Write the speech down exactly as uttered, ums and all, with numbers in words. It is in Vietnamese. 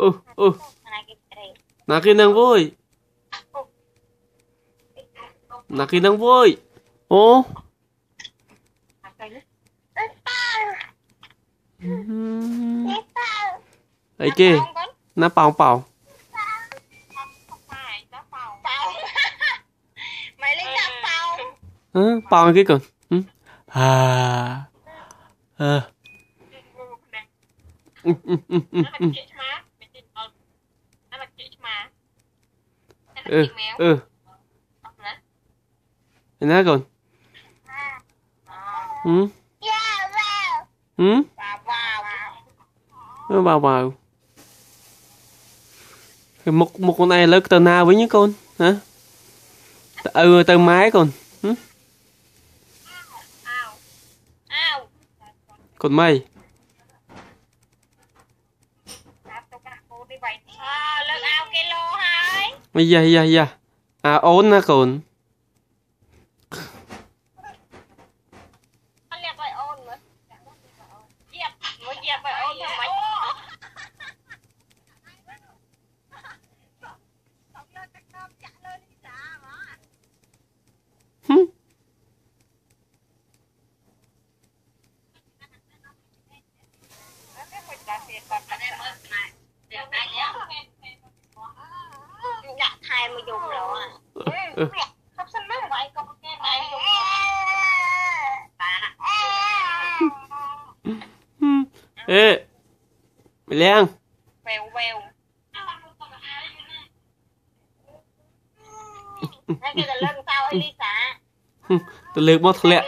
ừ ừ là cái năng vui là cái năng vui ô ấy kì nó bào bào ừ, bào cái còn ừ. À à ừ, ừ, ừ, ừ, ừ. Ừ ừ nó còn ừ ừ nó bào bào một một con này lớn từ nào với những con hả ừ từ máy còn ừ? Còn mày bây giờ giờ giờ à ổn na còn ê mày Lan vèo vèo cái kia là lên sao hay Lisa tôi lược bớt lẹ